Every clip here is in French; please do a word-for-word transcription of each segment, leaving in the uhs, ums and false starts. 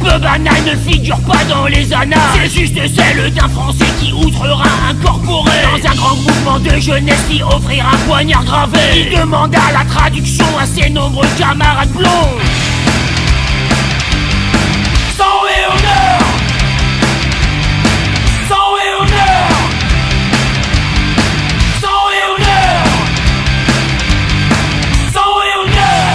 peu banale ne figure pas dans les annales. C'est juste celle d'un Français qui outrera incorporé dans un grand mouvement de jeunesse qui offrira un poignard gravé. Il demanda la traduction à ses nombreux camarades blonds. Sang et honneur, sang et honneur, sang et honneur, sang et honneur.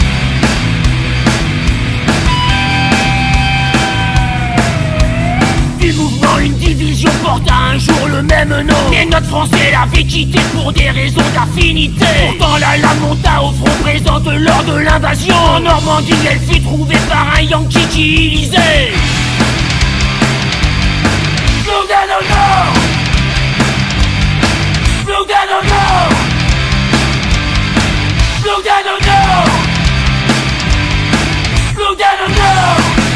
Du mouvement, une division porta un jour le même nom. Mais notre Français l'avait quitté pour des raisons d'affinité. Pourtant la lame monta au front présente lors de l'invasion. En Normandie, elle fut trouvée par un Yankee qui y lisait Slogan au nord, slogan au nord, slogan au nord, slogan au nord.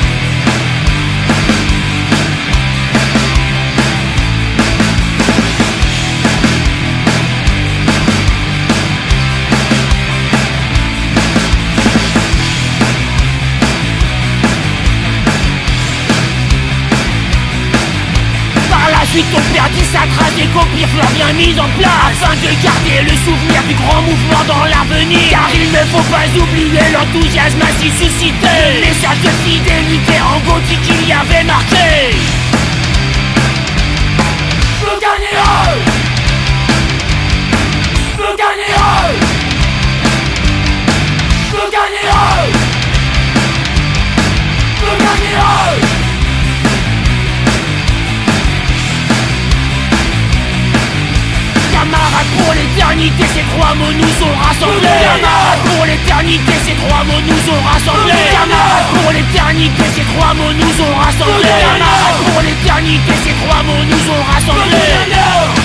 Ensuite on perdit sa trace, des copies furent bien mises en place afin de garder le souvenir du grand mouvement dans l'avenir. Car il ne faut pas oublier l'enthousiasme ainsi suscité, les messages de fidélité en gothique qu'il y avait marqué. Le gagnera, le gagnera, le gagnera, le gagnera. Camarades pour l'éternité, ces trois mots nous ont rassemblés. Camarades pour l'éternité, ces trois mots nous ont rassemblés. Camarades pour l'éternité, ces trois mots nous ont rassemblés. Camarades pour l'éternité, ces trois mots nous ont rassemblés.